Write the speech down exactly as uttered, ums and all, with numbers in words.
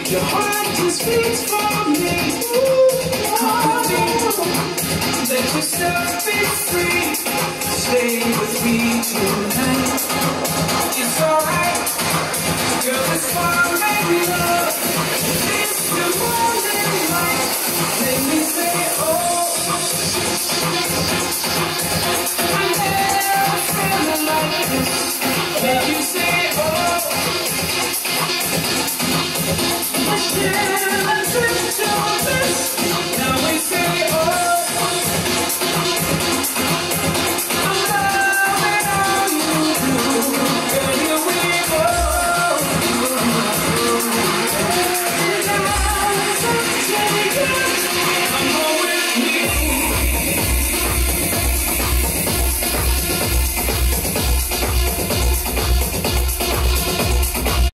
Your heart just beats for me. Come with me, let yourself be free. Stay with me tonight. It's alright, girl, it's fun, make love. It's the morning light. Let me say, oh, I never felt like this. Let you say, oh, I can't listen to